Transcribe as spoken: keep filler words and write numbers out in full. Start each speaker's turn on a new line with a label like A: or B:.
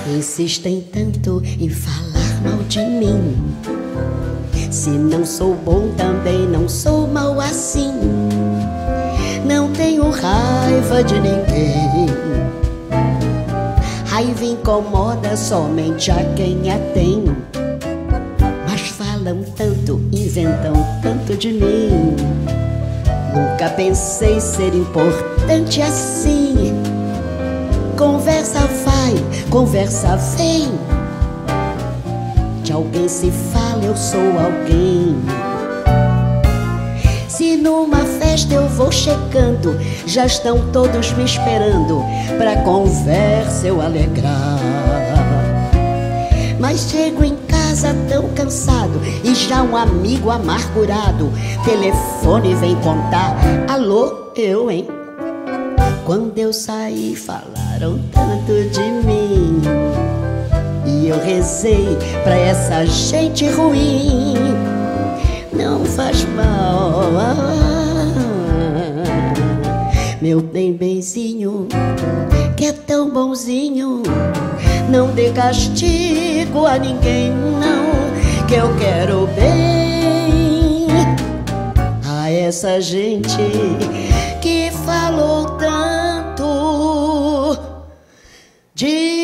A: Insistem tanto em falar mal de mim. Se não sou bom, também não sou mal assim. Não tenho raiva de ninguém. Raiva incomoda somente a quem a tem. Mas falam tanto, inventam tanto de mim. Nunca pensei ser importante assim. Conversa vai, conversa vem. De alguém se fala, eu sou alguém. Se numa festa eu vou chegando, já estão todos me esperando pra conversa eu alegrar. Mas chego em casa tão cansado e já um amigo amargurado telefone vem contar: alô, eu, hein? Quando eu saí falaram tanto de mim, e eu rezei pra essa gente ruim. Não faz mal, meu bem benzinho, que é tão bonzinho. Não dê castigo a ninguém, não, que eu quero bem a essa gente que falou tanto de